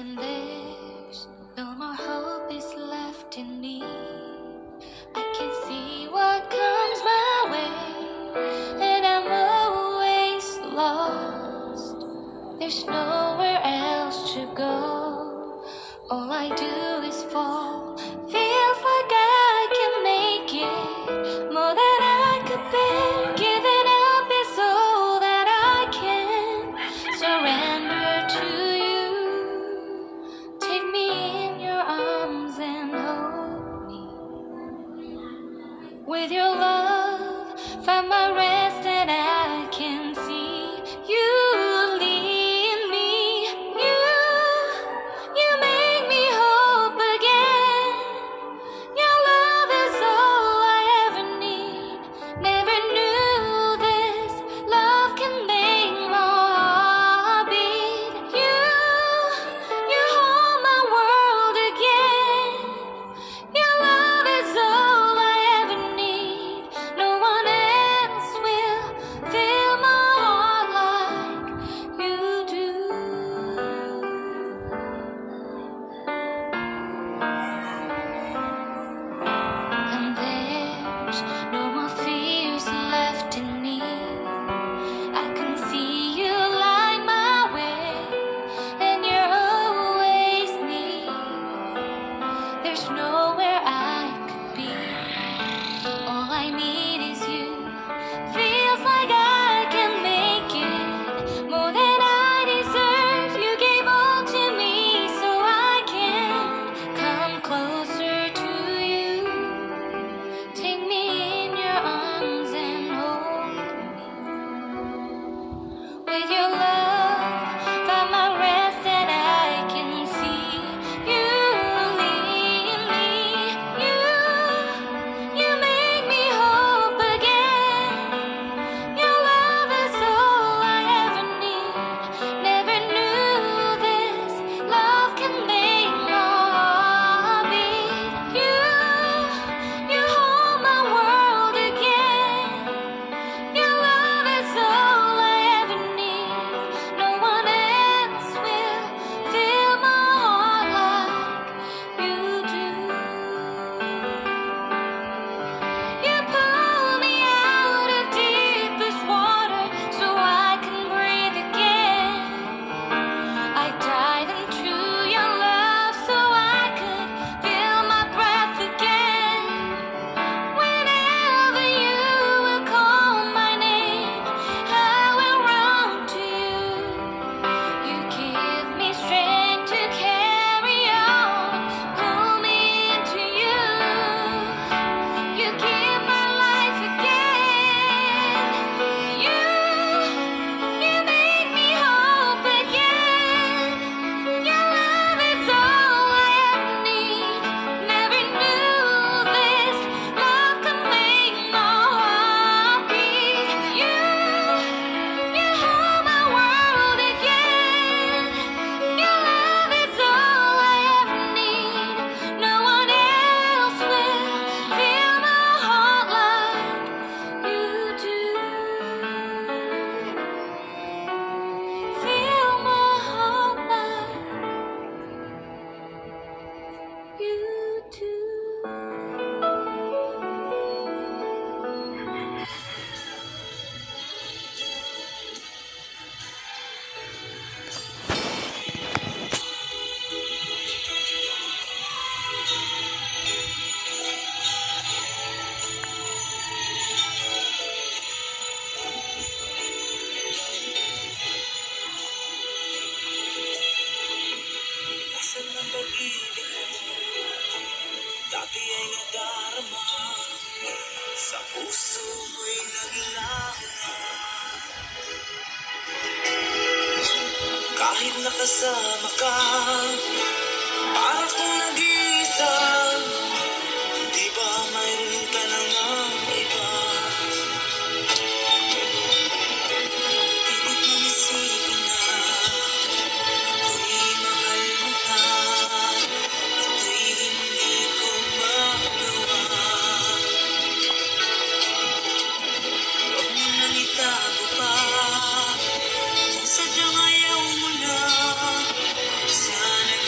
when there's no more hope is left in me. I can see what comes my way, and I'm always lost. There's nowhere else to go. All I do is fall. Feels like I can make it more than I could bear. Giving up is all that I can surrender to you. Take me in your arms and hold me. With your love, find my rest, and I can see you lead me. You make me hope again. Your love is all I ever need. Never knew this love can make my heart beat. You hold my world again. Your love is all I ever need. No one else will fill my heart like you do. And there's no more fears left in me. I can see you light my way, and you're always near. There's nowhere I could be. All I need is you. Feels like I can make it more than I deserve. You gave all to me so I can come closer to you. Take me in your arms and hold me. With your love, find my rest, and I can see you lead me. You make me hope again. Your love is all I ever need. Never knew this love can make my heart beat. You hold my world again. Your love is all I ever need. No one else will fill my heart like you do. You pull me out of deepest water so I can breathe again. I dive into your love so I could feel my breath again. Whenever you will call my name, I will run to you. You give me strength to carry on. Pull me into you. You give my life again. You make me hope again. Your love is all I ever need. Never knew this love could make my heart beat. You hold my world again. Your love is all I ever need. No one else will fill my heart like you do. Fill my heart like you do. Nasaan ang pag-ibig mo? Dati ay nadarama. Sa puso mo'y naglaho na. Kahit nakasama ka, para kung nag-iisa. Di ba mayroon ka na nga iba? Pilit mong isipin na ako'y mahal mo na. Ito'y hindi ko magawa. Huwag mo nang itago pa. Kung sadyang ayaw mo na, sana